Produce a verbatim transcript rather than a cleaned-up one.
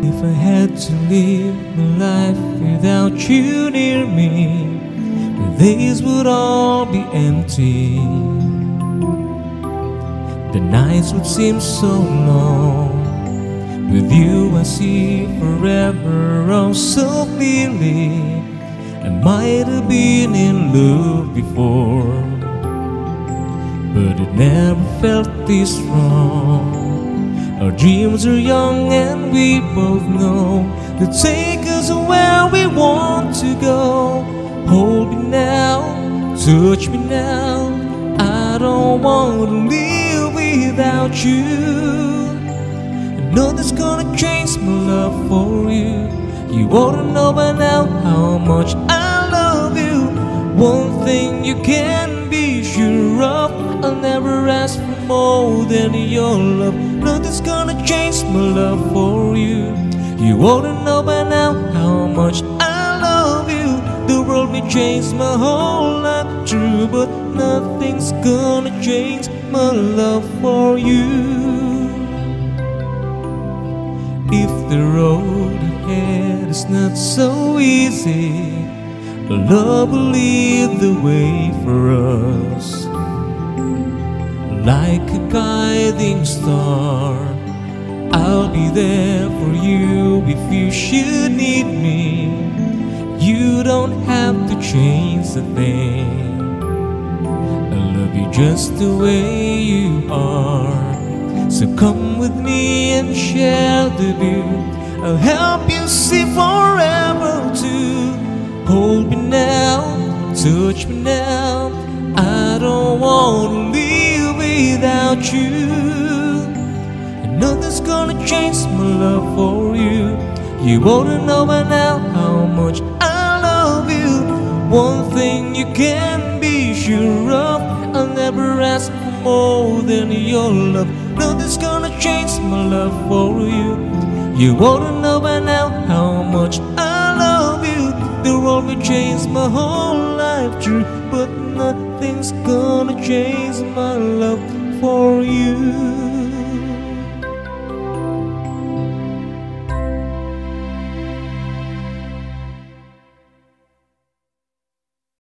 If I had to live my life without you near me, the days would all be empty. The nights would seem so long. With you I see forever oh so clearly. I might have been in love before, but it never felt this wrong. Our dreams are young and we both know they'll take us where we want to go. Hold me now, touch me now, I don't want to live without you. I know that's gonna change my love for you. You ought to know by now how much I love you. One thing you can be sure of, I'll never ask for more than your love. Nothing's gonna change my love for you. You ought to know by now how much I love you. The world may change my whole life, true, but nothing's gonna change my love for you. If the road ahead is not so easy, love will lead the way for us. Like a guiding star, I'll be there for you if you should need me. You don't have to change a thing. I love you just the way you are. So come with me and share the view. I'll help you see forever too. Hold me now, touch me now, I don't want to live without you. And nothing's gonna change my love for you. You ought to know by now how much I love you. One thing you can be sure of, I'll never ask for more than your love. Nothing's gonna change my love for you. You ought to know by now how much I love you. The world may change my whole life, true, but nothing's gonna change my love for you.